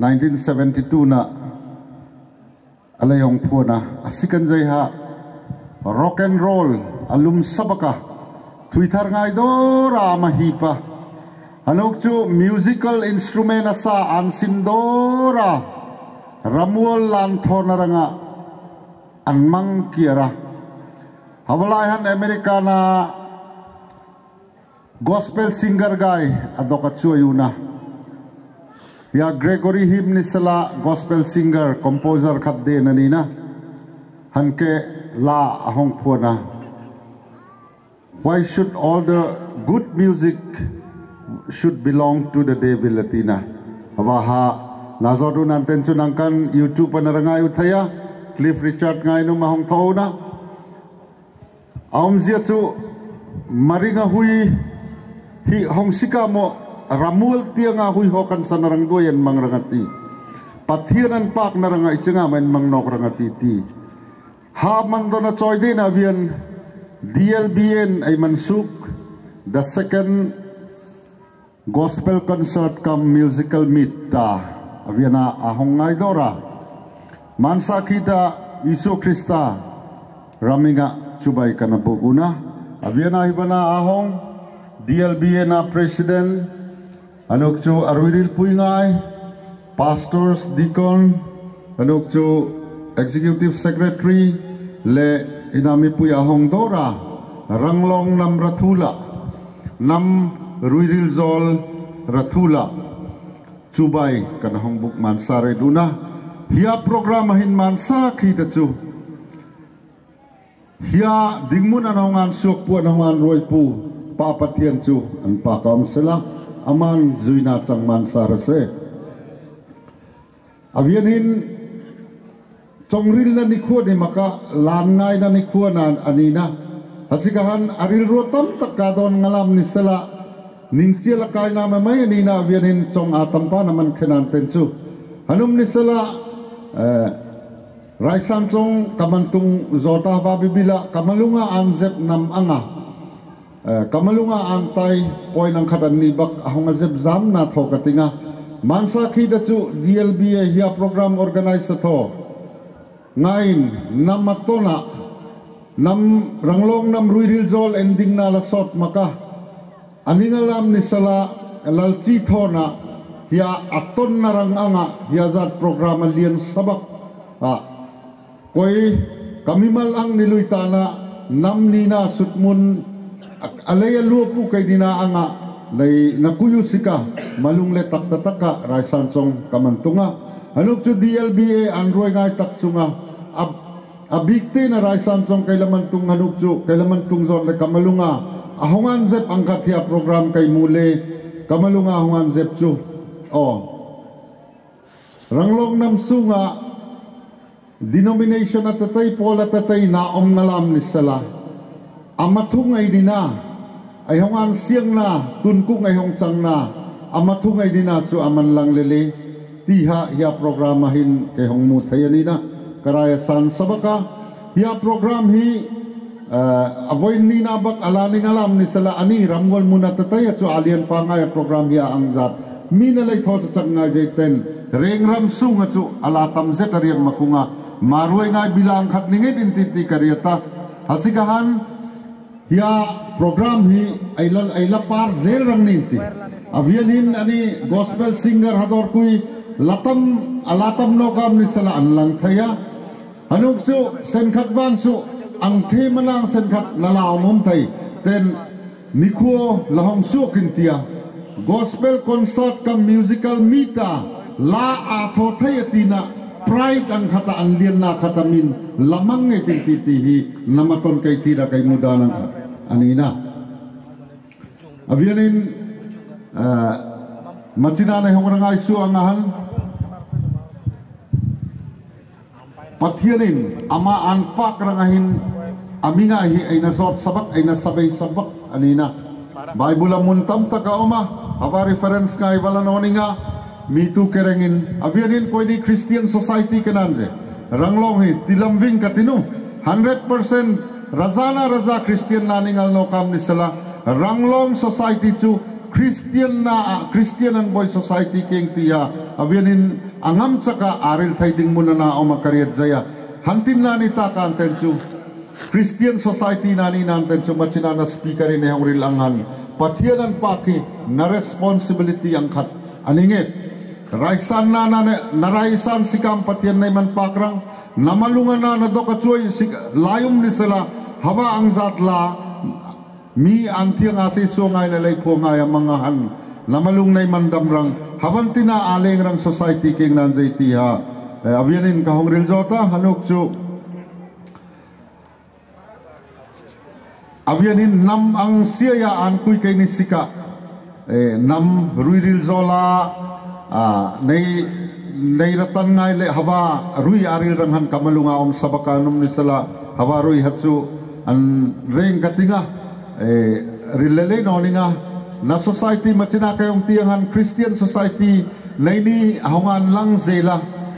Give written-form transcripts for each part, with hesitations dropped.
1972 na alayong po na asikan jay ha rock and roll alum sabaka Twitter ngay dora mahipa anok chu musical instrument asa ansindora ramual lanthon naranga anmang kiara hawalayan Amerika na gospel singer guy adoka chuyuna ya Gregory Hymn nisala gospel singer composer khatde nanina hanke la ahong puna why should all the good music should belong to the devil latina awaha nazodu nanten chunangkan YouTube panarangai uthaya Cliff Richard ngai no mahong thauna aum zia chu maringa hui hi hong sika mo ramul tianga hui hokan sanarang doyen mangrangati pathianan pak narangai chenga main mangnok rangati ti ha mandona choi din avian DLBN ay mansuk the second gospel concert kam musical meet ta aviana ahong ngai dora mansa kita Isu Krista raminga chubay kanapuguna aviana ibana ahong DLBN na president anok chu arwiril puingay pastors deacon anok chu executive secretary le inami puya hong dora ranglong nam rathula nam ruiril zol rathula chubay kanahong buk mansare duna hiya programahin mansa kita chu hiya dingmun anongan suok pu anongan roy pu papatian chu an pakam sila aman zuina chang mansara se avianin chongril na nikhuwa ni maka lanngay na nikhuwa na anina hasikahan aril rotam takadon ngalam ni sila ningchila kay na mamay anina avianin chong atam pa naman kinanten chu hanum ni sila raisan chong kamantung zota babibila kamalunga anzep nam anga kamalunga antay poy ng katan nibak ahong azeb zam na to katinga mansa kita chu DLBA hiya program organize to ngain nam matona nam ranglong nam ruiril zol ending na lasot maka aningalam ni sala lalchi thona hiya aton narang anga hiya zat program lian sabak koy kamimal ang niluitana nam nina sutmun alaya lupu kay dina anga lay nakuyo sika malung le taktataka raisan song kamantunga anok chu DLBA androy ngay taksunga abikte na raisan song kay lamantung anok chu kay lamantung zon le kamalunga ahongan zep angkat hiya program kay mule kamalunga ahongan zep chu ranglong nam sunga denomination at tatay pola tatay naom ngalam ni sala amatungay dina ay hongan siyang na tunku ngay hong chang na amatungay dina su aman lang lele tiha hiya programahin kay hong mutayanina karaya san sabaka hiya program hi avoid ni nabak alaning alam ni sala ani ramgol muna tatay at su alien pa nga program hiya ang zat minalay thot sa nga jayten reng ram sung at su alatam zet ariyan makunga maruay nga bilang khat ningit intiti karyata hasikahan hiya program hi ay lapar zel rang ninti avianin ani gospel singer hador kui alatam no kam ni salaan lang thaya anuk su sen khatwan su ang the manang sen khat nalaw mom thai ten nikhuo lahong su kintia gospel concert kam musical mita la atho thayatina pride ang kata ang lian na katamin lamang ngay tititihi namaton kay tira kay muda ng anina avianin machinanay hong rangay su angahan pathianin ama anpak rangahin amingahi ay nasot sabak ay nasabay sabak anina Bible muntam taka oma aba reference kay walanoni nga mitu kerengin avianin ko ini Christian society kananje ranglong hi tilamving katino 100% razana raza Christian naningal no kam ni sala ranglong society chu Christian na Christian and boy society king tiya avianin angam saka aril thai ding muna na o makariyat zaya hantin na ni takan tenchu Christian society na ni nan tenchu machina na speaker ni hong rilangan pathianan paki na responsibility ang khat aningit raisan na naraisan sikam pathian na man pakrang namalungan na dokachoy layum ni sila hawa ang zatla mi antiang asi sungay na lay po nga yung mga han namalung na mandam rang hawan tina aleng rang society king nanjay tiha avianin kahong rilzota hanuk chu avianin nam ang siyayaan kuy kay ni sika nam rui rilzola nay ratan ngay le hawa rui aril rang han kamalunga om sabakanum ni sala hawa rui hatsu an reng katinga rilele no ninga na society machina kayong tiangan Christian society naini ahongan lang zela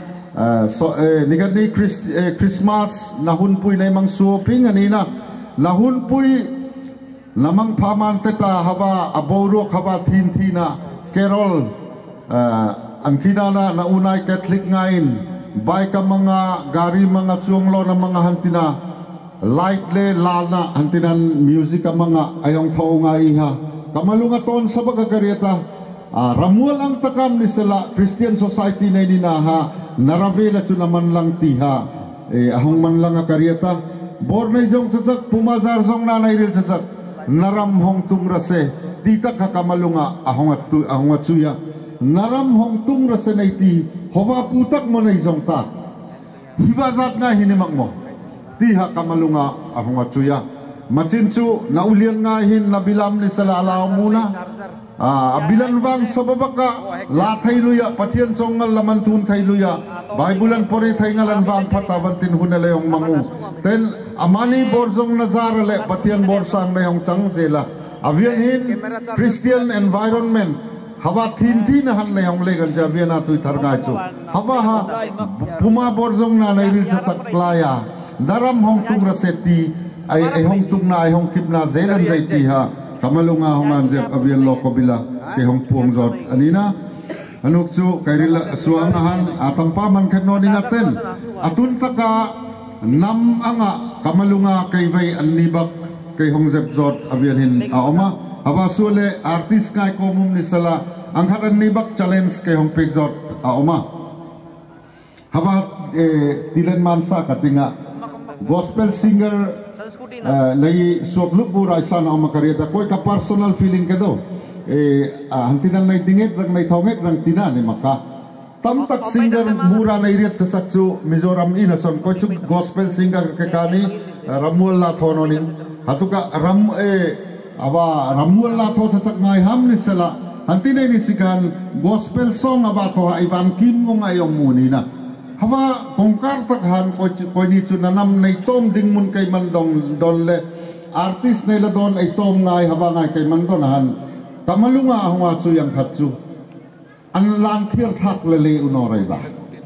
nigan ni Christmas nahunpuy na imang suoping anina nahunpuy namang paman teta hawa aborok hawa tintina Carol ang kinana na unay Catholic ngayon bay ka mga gari mga tsuonglo na mga hantina light le lana hantinan music ang mga ayong tao nga iha kamalungaton sa bagagarieta ramual ang takam ni sila Christian society na ininaha naravela to naman lang tiha ahong man lang akarieta bornay zong sasak pumazar zong nanay ril sasak naramhong tungrase tita kakamalunga ahong atsuya naramhong tungrase na iti hova putak mo na izong ta hibazat nga hinimak mo tiha kamalunga ahong atsuya machinsu naulian nga hin nabilam ni salalaw muna abilan vang sa babaka latay luya patian songal lamantun tay luya Baibulan pori tay ngalan vang patavantin hunalayong mangu ten amani borzong nazarale patian borsang na yung changsela avian hin Christian environment hawa tintinahan na yung legan javian ato'y targacho hawa ha pumaborzong na nairil sa saklaya daram hong tung raseti ay hong tung na ay hong kip na zelan zay tiha kamalunga hong anjep avian loko bila kay hong puong zot anina anukchu kay rila suangahan atang paman kenoni natin atun taka nam anga kamalunga kay vay anibak kay hong zep zot avian hin aoma hawa sule artist kay komum ni sala ang haran nibak challenge kay hong pigzot aoma hawa tilan mansa katinga gospel singer lay suakluk buray sana ang makariyata ko'y ka-personal feeling ka do hantinan na itingit rang na itongit rang tinan maka tamtak singer mura na iriat sa saksu Mizoram inason ko'y chuk gospel singer kakani ramual la thononin hatuka ramual la tho sa sak ngay hamni sala hantinay ni sikan gospel song abato ha Ivan Kim mo ngayong munina hawa kongkar takhan ko ni chunanam na itom dingmun kay mandong donle artist na ila don ay tom ngay hawa ngay kay mandonahan kamalunga ahong atsu yang khatsu an langkir thak lele unoray ba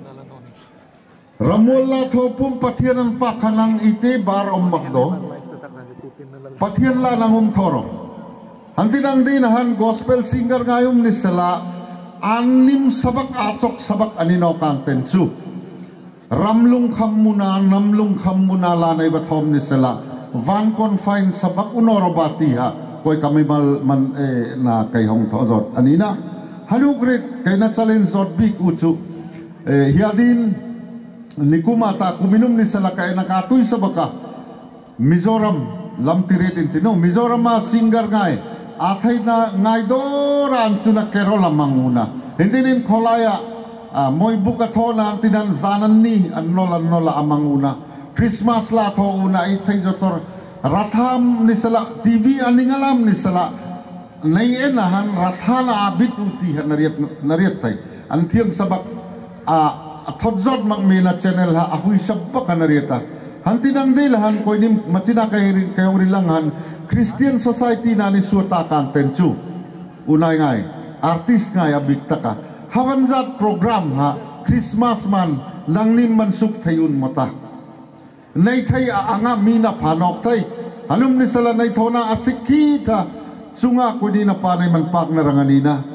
ramula tho pum pathianan pa kanang ite bar makdo pathian la nangum thoro hantinang dinahan gospel singer ngayum ni sala anim sabak atsok sabak anino kantensu ramlung kamuna namlung kamuna lanay batom ni sila van confine sabak unorobati ha koy kami man na kay hong tozot anina halugrit kay na challenge zot big uchu hiadin nikumata kuminum ni sila kay nakatoy sa baka Mizoram lamtirit intino Mizoram ma singer ngay atay na ngay doran chuna kero lamang una hindi nin kolaya moy bukato na ang tinan zanan ni nola amang una Christmas la to una itay jotor ratham ni sala TV aningalam ni sala naienahan rathana abit utihan nariat tay ang tiyang sabak thodzot magmina channel ha ahuy sabak nariata hantinang dilahan ko inim machina kayong rilangan Christian society na ni suta kantenchu unay ngay artist ngay abikta ka hawanjat program ha Christmas man langnim mansuk tayun mata nay tay anga mina panok tay anum ni sala nay thona asikita sunga ko di na panay man pak na ranganina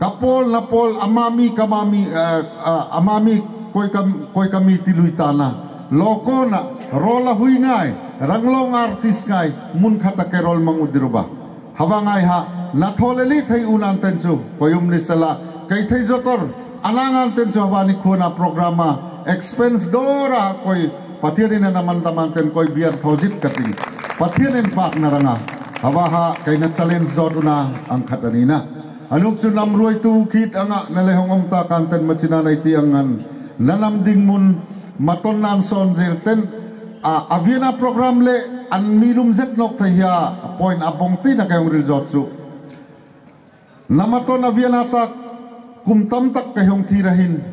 kapol na pol amami kamami amami koi kami tiluy tana loko na rola hui ngai ranglong artis ngai mun khata kerol mangudiruba hawa ngai ha na tholeli thai unan tenchu koyum ni sala kai thai jotor anangan tenchu hawa ni khona programa expense dora koi pathirin na naman tamanten koi biar thojit kating pathirin pak naranga hawa ha kai na challenge dot una ang khatanina anuk chu namroi tu khit anga nalehongom ta kanten machina nai ti angan nanam ding mun maton nan son zel ten aviana program le an milum zet nok thaya point abong ti na kayong resort chu namaton aviana tak kumtam tak kayong tirahin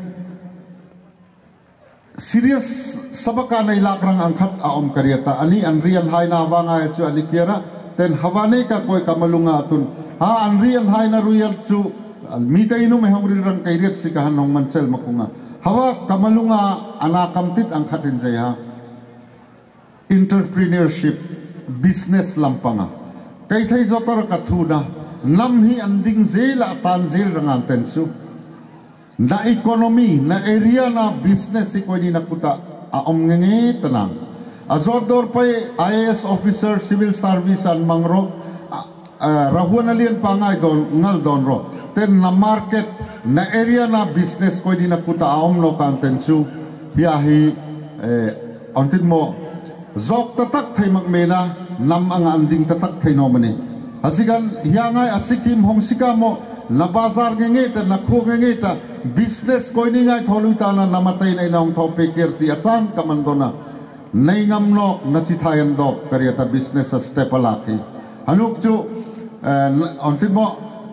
serious sabaka na ilakrang angkat aom karyata ani anrian hai na wanga chu ani kiara ten hawane ka koy kamalunga atun ha anrian hai na ruyal chu mita inu me hong rilrang kayriat sikahan nong mansel makunga hawa kamalunga anakamtit ang khatin jaya entrepreneurship business lampanga kay thai zotor kathuna namhi anding zela tan zel rangan tensu na economy na area na business ko ni nakuta aom ngenge tanang azodor pay IAS officer civil service an mangro rahuan alien pangay don ngal don ro ten na market na area na business ko di nakuta aom no kantensu hiyahi ontin mo zok tatak thay magmena nam ang anding tatak thay no mani asigan hiyangay asikim hong sika mo na bazar ngengeta na khu ngengeta business ko ni ngay tholuita na namatay na inong topic kirti atsan kamandona naingam nok na chithayan dok karyata business sa step alaki hanuk chu ontin mo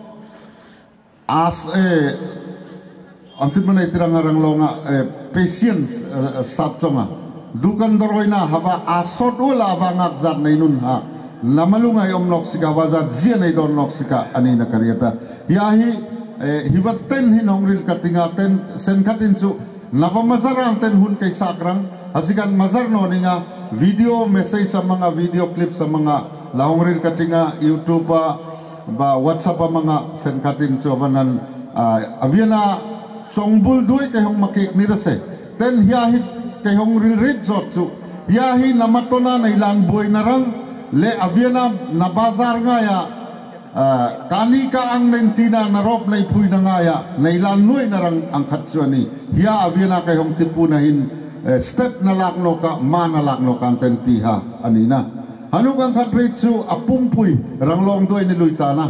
as antit mo na itirang longa patience sabchonga dukan doroy na haba asot wala bangak zat na inun ha namalungay omnok sika wazat ziyan ay don nok sika ani na karyata yahi hiwaten hinongril katingaten sen katin su napamazarang ten hun kay sakrang hasikan mazar no ni nga video message sa mga video clip sa mga lahongril katinga YouTube ba WhatsApp pa mga senkatin chuabanan aviana songbul duy kay hong makik ni rase ten hiyahi kay hong rilrid zot chu hiyahi namatona na ilang buhay narang le aviana na bazar nga ya kani ka ang nentina narop na ipuy na nga ya na ilang nuy narang ang katsuani hiya aviana kay hong tipunahin step na lakno ka manalakno ka tentiha anina ano kang kadritsu apumpuy ranglong doy ni Luitana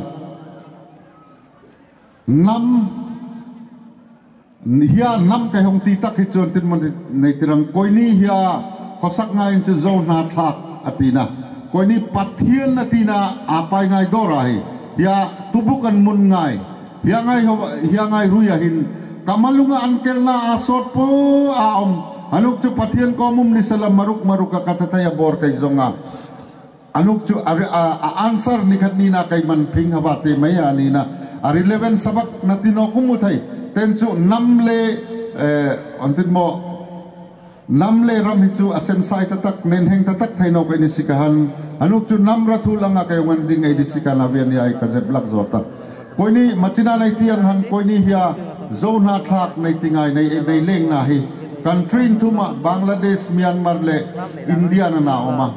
nam hiya nam kay hong titak hitsun tin mo naitirang koy ni hiya kosak ngayon sa zone na thak atina koy ni pathian na tina apay ngay dorahi hiya tubukan mun ngay hiya ngay ruyahin kamalunga ankel na asot po aom anuk chu pathian komum ni salam maruk ka katataya bor kay zonga anuk chu answer ni khatnina kay manphing hawate maya nina ari 11 sabak na tinokumuthay tenchu namle antin mo namle ramhichu asensai tatak nenheng tatak thaino kay ni sikahan anuk chu namrathu langa kay wanding ay disika nabian ni ay kazeblak zota koy ni machina nai tiang han koy ni hiya zone ha thak nai tingay nai leng na hi country thuma Bangladesh Myanmar le India na naoma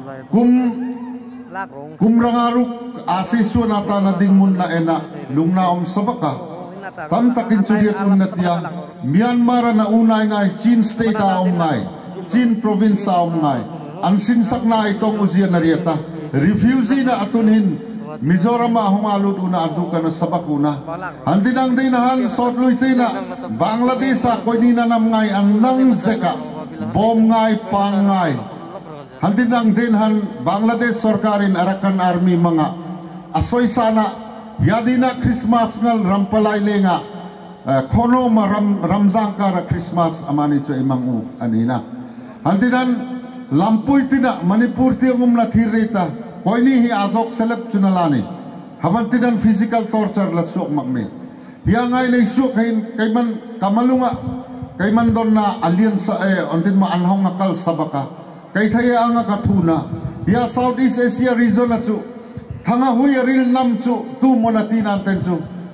kumrangaruk asiswa nata na dingmun na ena lungnaom sabaka tamtakin suriat unnatia Myanmar na unay ngay Chin state aom ngay Chin province aom ngay ansinsak na itong uzian na riyata refugee na atunhin Mizoram ahong alud una aduka na sabakuna handinang dinahan sotluy tina Bangladesh ako'y ninanam ngay ang nang zeka bom ngay pangay handinang dinhan Bangladesh sorkarin arakan army mga asoy sana yadi na Christmas ngal rampalay lenga kono ramzang kara Christmas amani cho imang anina handinan lampuy tina Manipur tiyong nathirita koy ni hi azok selep chunalani havantinan physical torture la sok makme hiya ngay na isuk kay man kamalunga kay man don na alien sa ondin mo anhong akal sabaka kay thaya ang katuna hiya Southeast Asia region na chu thanga huy ril nam chu tu monatinan ten chu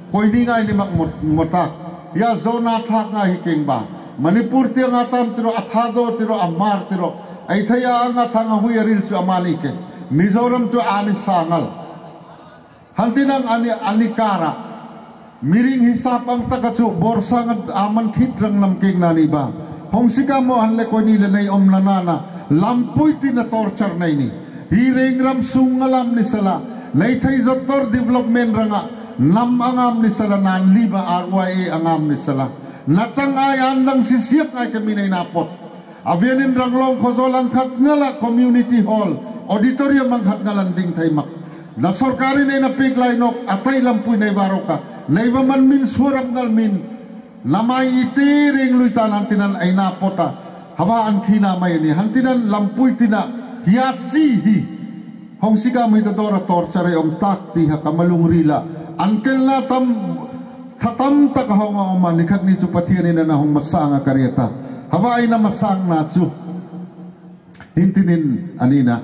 koi di ngai ni mak motak ya zona thak ngai king ba Manipur tiang atam tiro athado tiro amar tiro ai thaya anga thanga huiril chu amani ke Mizoram chu ani sangal haltinang ani kara miring hisap ang takachu borsangat aman khitrang lamking nani ba hongsika mo hanle ko ni lenay omlanana lampuy tina torture na ini hireng ram sungalam ni sala nay thay zotor development ranga nam angam ni sala nan liba RYA angam ni sala nachang ay andang sisiyak ay kami na inapot avianin ranglong kozolang kat ngala community hall auditorium ang kat ngalanding taymak na sorkari na inapiglay nok atay lampuy na ibaroka na iwaman min suram ngal min namay itiring luitanan tinan ay napota hawaan kinamay ni hantinan lampuy tina hiyatsihi hong sika may dadora torture om takti hakamalung rila angkel na katam takahong oman nikag ni chupatianin na hong masanga karyata hawaay na masang na chu hintinin anina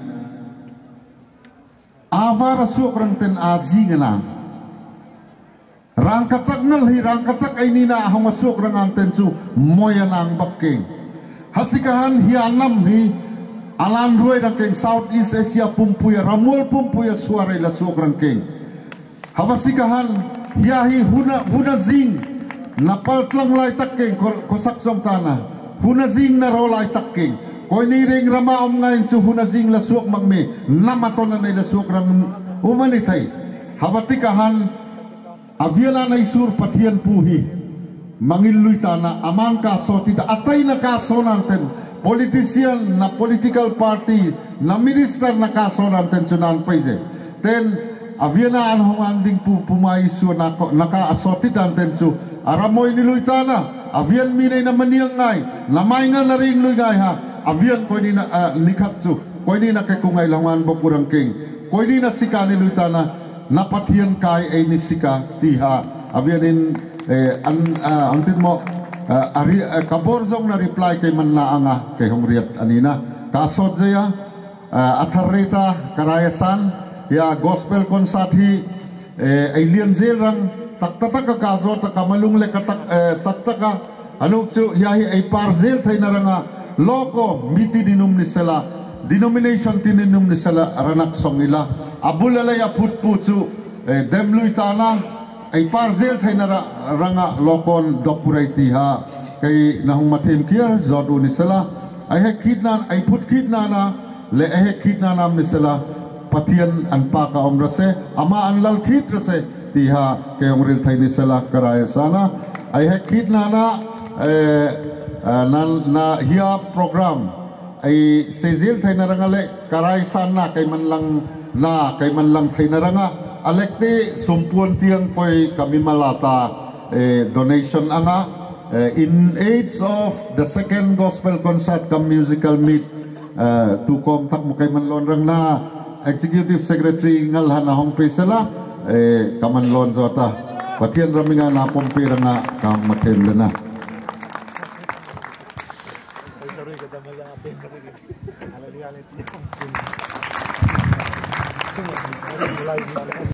avara sukrang ten azi nga na rangkacak ngal hi rangkacak ay nina ahong sukrang ang ten chu moya nang bakking hasikahan hianam hi alan ruay na keng Southeast Asia pumpuya ramul pumpuya suaray la sukrang keng hawasikahan hiyahi huna zing napaltlang lay takkeng kosak som tanah huna zing na rolay takkeng koy niring ramaom ngayon su huna zing lasuk magme namaton na lasuk rang umanitay hawatikahan aviana na isur patian puhi mangiluy tana amang kaso tita atay na kaso nanten politician na political party na minister na kaso nanten sunan paise ten aviana anong anding pumaiso naka-asoti danten su aramoy niluy tana avian minay na maniyangay namay nga na ring luy gay ha avian koy ni na nikhat su koy ni na kekungay langan bokurang king koy ni na sika niluy tana napatian kay ay ni sika tiha avianin antin mo kaborzong na reply kay manlaanga kay Hongriat anina kasod zaya atharita karayasan ya gospel concert hi alien zerang taktaka kaso takamalung le taktaka anu chu yahi ay parzel thay naranga loko miti dinum ni sala denomination tininum ni sala ranak song ila abulalay aput puchu demluy tana ay parzel thay naranga lokon dopuray tiha kay nahong matim kier zodu ni sala ay hekid na ay put kid na na le hekid na nam ni sala patian an paka om rase ama an lalkit rase tiha kayong ril thay ni sala karaya sana ay hekit na na hiya program ay sezil thay narangale karay sana kay man lang thay naranga alekti sumpuan tiang koy kami malata donation anga in aids of the second gospel concert kam musical meet to kontak mo kay manlon rang na Executive Secretary ngalhan na hong pesala kamanlon zota patian rami nga napong pira nga kamatem na